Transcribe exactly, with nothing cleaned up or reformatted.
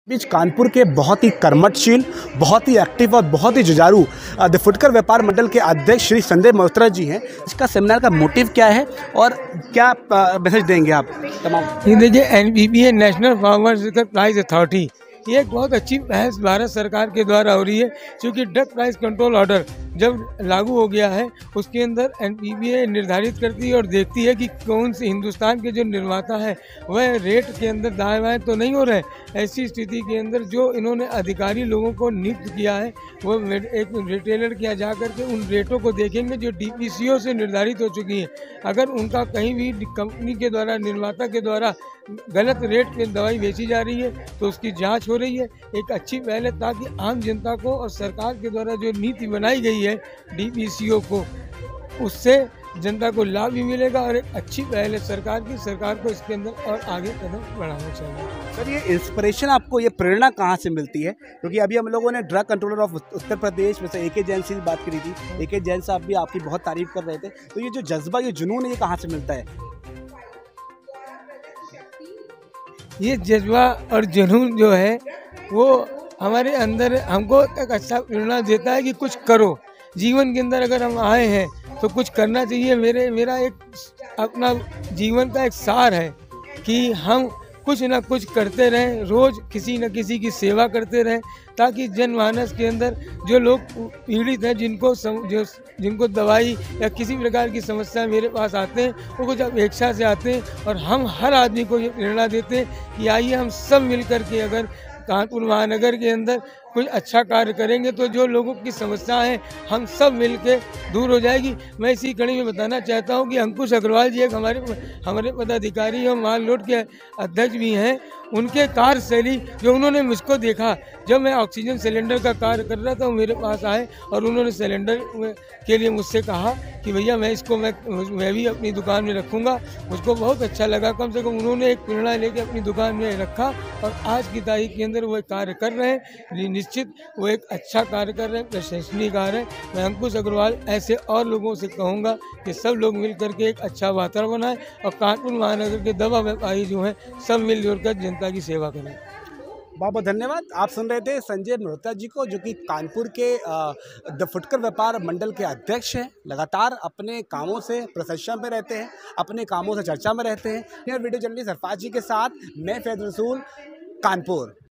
बीच कानपुर के बहुत ही कर्मठशील, बहुत ही एक्टिव और बहुत ही जुझारू द फुटकर व्यापार मंडल के अध्यक्ष श्री संजय मल्होत्रा जी हैं। इसका सेमिनार का मोटिव क्या है और क्या मैसेज देंगे आप तमाम? ये देखिए, N P P A national farmers price authority, ये एक बहुत अच्छी पहल भारत सरकार के द्वारा हो रही है। क्योंकि ड्रग प्राइस कंट्रोल ऑर्डर जब लागू हो गया है, उसके अंदर एन पी पी ए निर्धारित करती है और देखती है कि कौन से हिंदुस्तान के जो निर्माता है वह रेट के अंदर दाएं बाएं तो नहीं हो रहे। ऐसी स्थिति के अंदर जो इन्होंने अधिकारी लोगों को नियुक्त किया है, वो एक रिटेलर के यहाँ जा करके उन रेटों को देखेंगे जो डी पी सी ओ से निर्धारित हो चुकी हैं। अगर उनका कहीं भी कंपनी के द्वारा, निर्माता के द्वारा गलत रेट पे दवाई बेची जा रही है तो उसकी जांच हो रही है। एक अच्छी पहल है ताकि आम जनता को और सरकार के द्वारा जो नीति बनाई गई है डी पी सी ओ को, उससे जनता को लाभ भी मिलेगा और एक अच्छी पहल है सरकार की। सरकार को इसके अंदर और आगे कदम बढ़ाना चाहिए। सर, ये इंस्पिरेशन आपको, ये प्रेरणा कहाँ से मिलती है? क्योंकि अभी हम लोगों ने drug controller of Uttar Pradesh में से ए के जैन से बात करी थी। ए के जैन साहब भी आपकी बहुत तारीफ कर रहे थे। तो ये जो जज्बा, ये जुनून है, ये कहाँ से मिलता है? ये जज्बा और जुनून जो है वो हमारे अंदर हमको एक अच्छा प्रेरणा देता है कि कुछ करो जीवन के अंदर। अगर हम आए हैं तो कुछ करना चाहिए। मेरे मेरा एक अपना जीवन का एक सार है कि हम कुछ ना कुछ करते रहें, रोज़ किसी न किसी की सेवा करते रहें, ताकि जनमानस के अंदर जो लोग पीड़ित हैं, जिनको सम, जो जिनको दवाई या किसी प्रकार की समस्या मेरे पास आते हैं, वो कुछ अपेक्षा से आते हैं और हम हर आदमी को ये प्रेरणा देते हैं कि आइए हम सब मिल कर के अगर कानपुर महानगर के अंदर कुछ अच्छा कार्य करेंगे तो जो लोगों की समस्या है हम सब मिल के दूर हो जाएगी। मैं इसी कड़ी में बताना चाहता हूं कि अंकुश अग्रवाल जी एक हमारे हमारे पदाधिकारी और माल लोड के अध्यक्ष भी हैं। उनके कार्यशैली जो उन्होंने मुझको देखा, जब मैं ऑक्सीजन सिलेंडर का कार्य कर रहा था, वो मेरे पास आए और उन्होंने सिलेंडर के लिए मुझसे कहा कि भैया मैं इसको मैं मैं भी अपनी दुकान में रखूँगा। मुझको बहुत अच्छा लगा। कम से कम उन्होंने एक प्रेरणा लेके अपनी दुकान में रखा और आज की तारीख के अंदर वो कार्य कर रहे हैं। निश्चित वो एक अच्छा कार्य कर रहे हैं, प्रशंसनीय कार्य है। मैं अंकुश अग्रवाल ऐसे और लोगों से कहूँगा कि सब लोग मिल करके एक अच्छा वातावरण बनाएं और कानपुर महानगर के दवा व्यापारी जो हैं सब मिलजुल कर जनता की सेवा करें। बहुत बहुत धन्यवाद। आप सुन रहे थे संजय मल्होत्रा जी को, जो कि कानपुर के द फुटकर व्यापार मंडल के अध्यक्ष हैं। लगातार अपने कामों से प्रशंसा में रहते हैं, अपने कामों से चर्चा में रहते हैं। यह वीडियो जर्नलिस्ट सरफराज जी के साथ मैं फैज रसूल, कानपुर।